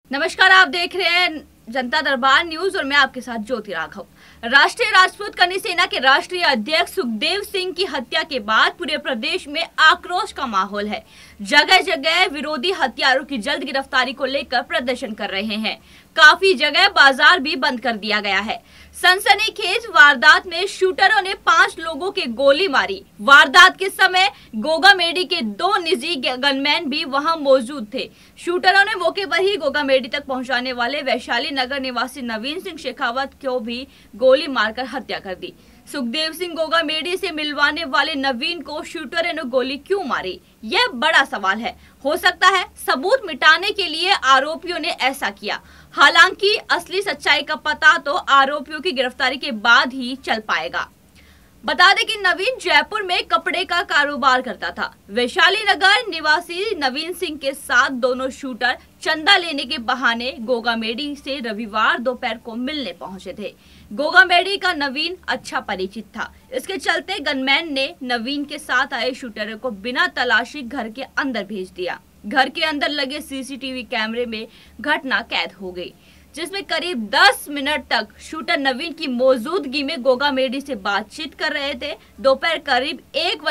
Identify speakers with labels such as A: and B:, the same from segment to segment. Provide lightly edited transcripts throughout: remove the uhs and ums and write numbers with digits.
A: नमस्कार, आप देख रहे हैं जनता दरबार न्यूज और मैं आपके साथ ज्योति राघव। राष्ट्रीय राजपूत कन्नी सेना के राष्ट्रीय अध्यक्ष सुखदेव सिंह की हत्या के बाद पूरे प्रदेश में आक्रोश का माहौल है। जगह जगह विरोधी हत्यारों की जल्द गिरफ्तारी को लेकर प्रदर्शन कर रहे हैं। काफी जगह बाजार भी बंद कर दिया गया है। सनसनीखेज वारदात में शूटरों ने 5 लोगों के गोली मारी। वारदात के समय गोगामेडी के 2 निजी गनमैन भी वहां मौजूद थे। शूटरों ने मौके पर ही गोगामेडी तक पहुंचाने वाले वैशाली नगर निवासी नवीन सिंह शेखावत को भी गोली मारकर हत्या कर दी। सुखदेव सिंह गोगामेडी से मिलवाने वाले नवीन को शूटरों ने गोली क्यों मारी, यह बड़ा सवाल है। हो सकता है सबूत मिटाने के लिए आरोपियों ने ऐसा किया। हालांकि असली सच्चाई का पता तो आरोपियों की गिरफ्तारी के बाद ही चल पाएगा। बता दें कि नवीन जयपुर में कपड़े का कारोबार करता था। वैशाली नगर निवासी नवीन सिंह के साथ दोनों शूटर चंदा लेने के बहाने गोगामेडी से रविवार दोपहर को मिलने पहुंचे थे। गोगामेडी का नवीन अच्छा परिचित था। इसके चलते गनमैन ने नवीन के साथ आए शूटरों को बिना तलाशी घर के अंदर भेज दिया। घर के अंदर लगे सीसीटीवी कैमरे में घटना कैद हो गई, जिसमें करीब 10 मिनट तक शूटर नवीन की मौजूदगी में गोगामेडी से बातचीत कर रहे थे। दोपहर करीब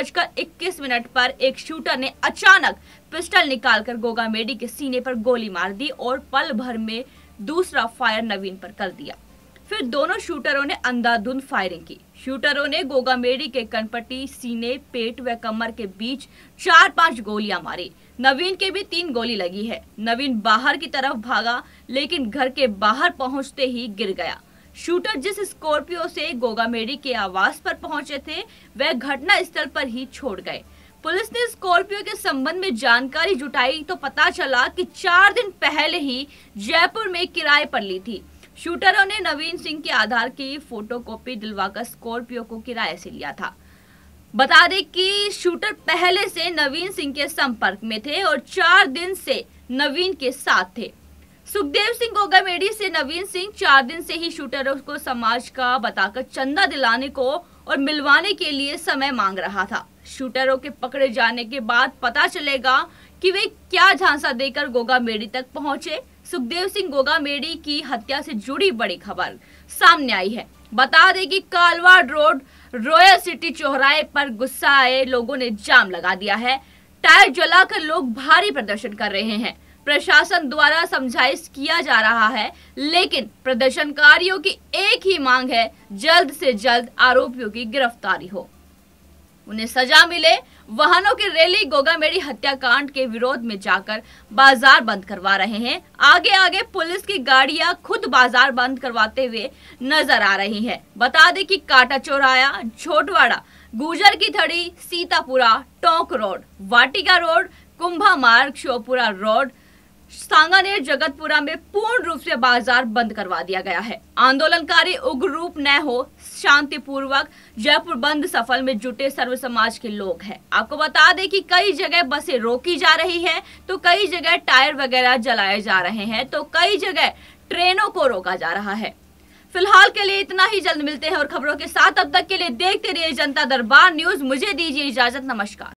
A: 1:21 पर एक शूटर ने अचानक पिस्टल निकालकर गोगामेडी के सीने पर गोली मार दी और पल भर में दूसरा फायर नवीन पर कर दिया। फिर दोनों शूटरों ने अंधाधुंध फायरिंग की। शूटरों ने गोगामेडी के कनपट्टी, सीने, पेट व कमर के बीच 4-5 गोलियां मारी। नवीन के भी 3 गोली लगी है। नवीन बाहर की तरफ भागा, लेकिन घर के बाहर पहुंचते ही गिर गया। शूटर जिस स्कॉर्पियो से गोगामेडी के आवास पर पहुंचे थे, वह घटना स्थल पर ही छोड़ गए। पुलिस ने स्कॉर्पियो के संबंध में जानकारी जुटाई तो पता चला कि 4 दिन पहले ही जयपुर में किराए पर ली थी। शूटरों ने नवीन सिंह के आधार की फोटोकॉपी दिलवाकर स्कॉर्पियो को किराए से लिया था। बता दें कि शूटर पहले से नवीन सिंह के संपर्क में थे और 4 दिन से नवीन के साथ थे। सुखदेव सिंह गोगामेडी से नवीन सिंह 4 दिन से ही शूटरों को समाज का बताकर चंदा दिलाने को और मिलवाने के लिए समय मांग रहा था। शूटरों के पकड़े जाने के बाद पता चलेगा कि वे क्या झांसा देकर गोगामेडी तक पहुंचे। सुखदेव सिंह गोगामेडी की हत्या से जुड़ी बड़ी खबर सामने आई है। बता दें कि कालवाड़ रोड रॉयल सिटी चौराहे पर गुस्सा आए लोगों ने जाम लगा दिया है। टायर जलाकर लोग भारी प्रदर्शन कर रहे हैं। प्रशासन द्वारा समझाइश किया जा रहा है, लेकिन प्रदर्शनकारियों की एक ही मांग है, जल्द से जल्द आरोपियों की गिरफ्तारी हो, उन्हें सजा मिले। वाहनों की रैली गोगामेडी हत्याकांड के विरोध में जाकर बाजार बंद करवा रहे हैं। आगे आगे पुलिस की गाड़ियां खुद बाजार बंद करवाते हुए नजर आ रही हैं। बता दें कि काटा चौराया, छोटवाड़ा, गुजर की Thadi, Sitapura, Tonk road, Vatika road, Kumbha Marg, Shopura road, Sanganer, Jagatpura में पूर्ण रूप से बाजार बंद करवा दिया गया है। आंदोलनकारी उग्र रूप न हो, शांतिपूर्वक जयपुर बंद सफल में जुटे सर्व समाज के लोग हैं। आपको बता दें कि कई जगह बसें रोकी जा रही है, तो कई जगह टायर वगैरह जलाए जा रहे हैं, तो कई जगह ट्रेनों को रोका जा रहा है। फिलहाल के लिए इतना ही। जल्द मिलते हैं और खबरों के साथ। अब तक के लिए देखते रहिए जनता दरबार न्यूज। मुझे दीजिए इजाजत। नमस्कार।